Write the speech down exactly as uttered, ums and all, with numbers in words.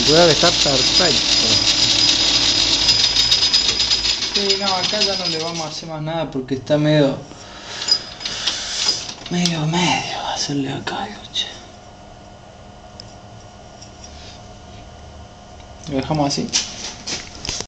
configurar está perfecto. Sí, no, acá ya no le vamos a hacer más nada porque está medio... Medio, medio, hacerle acá algo, che. Lo dejamos así.